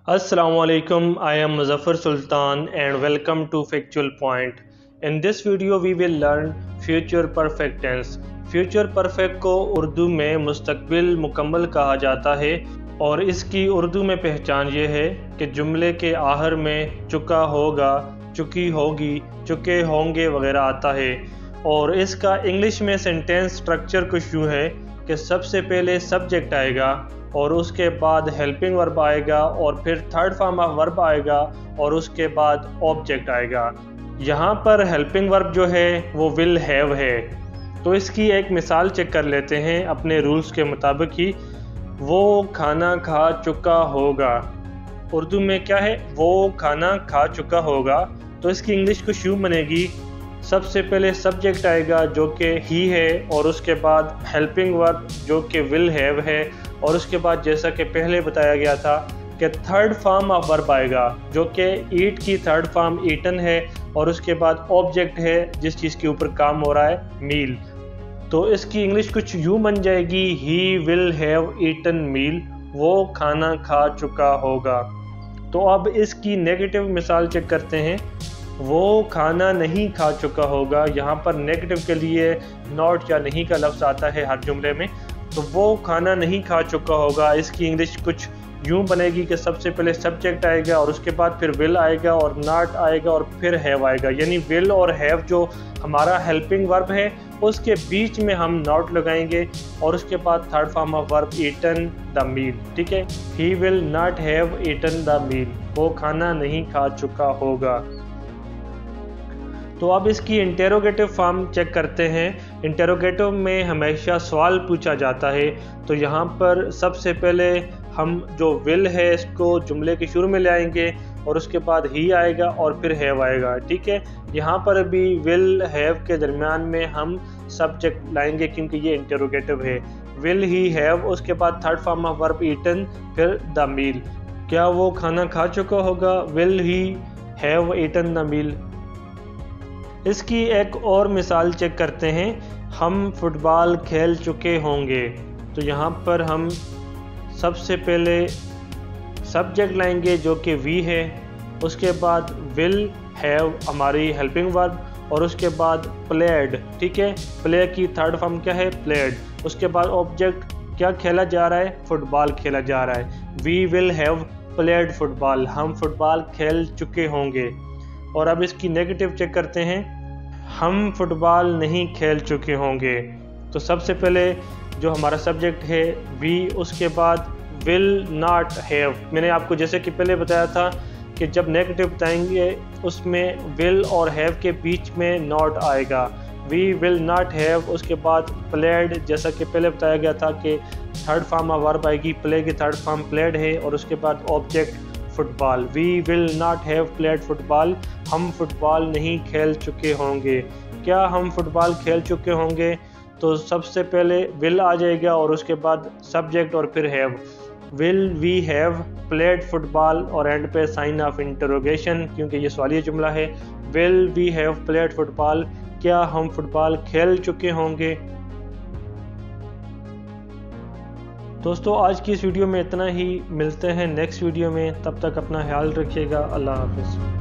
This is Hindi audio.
Assalamu alaikum. I am Muzaffar Sultan and welcome to Factual Point. In this video we will learn future perfect tense. Future perfect को उर्दू में मुस्तकबिल मुकम्मल कहा जाता है और इसकी उर्दू में पहचान ये है कि जुमले के आखिर में चुका होगा, चुकी होगी, चुके होंगे वगैरह आता है। और इसका इंग्लिश में सेंटेंस स्ट्रक्चर कुछ यूँ है कि सबसे पहले सब्जेक्ट आएगा और उसके बाद हेल्पिंग वर्ब आएगा और फिर थर्ड फॉर्म ऑफ वर्ब आएगा और उसके बाद ऑब्जेक्ट आएगा। यहाँ पर हेल्पिंग वर्ब जो है वो विल हैव है। तो इसकी एक मिसाल चेक कर लेते हैं अपने रूल्स के मुताबिक ही। वो खाना खा चुका होगा, उर्दू में क्या है, वो खाना खा चुका होगा। तो इसकी इंग्लिश कुछ यूँ बनेगी, सबसे पहले सब्जेक्ट आएगा जो कि ही है और उसके बाद हेल्पिंग वर्ब जो कि विल हैव है और उसके बाद जैसा कि पहले बताया गया था कि थर्ड फॉर्म ऑफ वर्ब आएगा जो कि ईट की थर्ड फॉर्म ईटन है और उसके बाद ऑब्जेक्ट है जिस चीज़ के ऊपर काम हो रहा है, मील। तो इसकी इंग्लिश कुछ यूँ बन जाएगी, he will have eaten meal, वो खाना खा चुका होगा। तो अब इसकी नेगेटिव मिसाल चेक करते हैं। वो खाना नहीं खा चुका होगा, यहाँ पर नेगेटिव के लिए नॉट या नहीं का लफ्ज़ आता है हर जुमले में। तो वो खाना नहीं खा चुका होगा, इसकी इंग्लिश कुछ यूँ बनेगी कि सबसे पहले सब्जेक्ट आएगा और उसके बाद फिर विल आएगा और नॉट आएगा और फिर हैव आएगा। यानी विल और हैव जो हमारा हेल्पिंग वर्ब है उसके बीच में हम नॉट लगाएंगे और उसके बाद third form of verb eaten the meal. ठीक है, he will not have eaten the meal, वो खाना नहीं खा चुका होगा। तो अब इसकी इंटेरोगेटिव फॉर्म चेक करते हैं। इंटेरोगेटिव में हमेशा सवाल पूछा जाता है। तो यहाँ पर सबसे पहले हम जो विल है इसको जुमले के शुरू में ले आएंगे और उसके बाद ही आएगा और फिर हैव आएगा। ठीक है, यहाँ पर भी विल हैव के दरमियान में हम सब्जेक्ट लाएंगे क्योंकि ये इंटेरोगेटिव है। विल ही हैव, उसके बाद third form of verb eaten, फिर द मील। क्या वो खाना खा चुका होगा, will he have eaten the meal. इसकी एक और मिसाल चेक करते हैं। हम फुटबॉल खेल चुके होंगे। तो यहाँ पर हम सबसे पहले सब्जेक्ट लाएंगे जो कि वी है, उसके बाद विल हैव हमारी हेल्पिंग वर्ब और उसके बाद प्लेड। ठीक है, प्ले की थर्ड फॉर्म क्या है, प्लेड। उसके बाद ऑब्जेक्ट, क्या खेला जा रहा है, फुटबॉल खेला जा रहा है। We will have played football, हम फुटबॉल खेल चुके होंगे। और अब इसकी नेगेटिव चेक करते हैं। हम फुटबॉल नहीं खेल चुके होंगे। तो सबसे पहले जो हमारा सब्जेक्ट है वी, उसके बाद विल नॉट हैव। मैंने आपको जैसे कि पहले बताया था कि जब नेगेटिव बताएंगे उसमें विल और हैव के बीच में नॉट आएगा। वी विल नॉट हैव, उसके बाद प्लेड, जैसा कि पहले बताया गया था कि थर्ड फॉर्म ऑफ वर्ब आएगी, प्ले की थर्ड फॉर्म प्लेड है और उसके बाद object football. We will not have played football, हम फुटबॉल नहीं खेल चुके होंगे। क्या हम फुटबॉल खेल चुके होंगे, तो सबसे पहले विल आ जाएगा और उसके बाद सब्जेक्ट और फिर have. Will we have played football और एंड पे साइन ऑफ इंटरोगेशन क्योंकि ये सवालिया जुमला है। Will we have played football, क्या हम फुटबॉल खेल चुके होंगे। दोस्तों आज की इस वीडियो में इतना ही, मिलते हैं नेक्स्ट वीडियो में, तब तक अपना ख्याल रखिएगा। अल्लाह हाफिज़।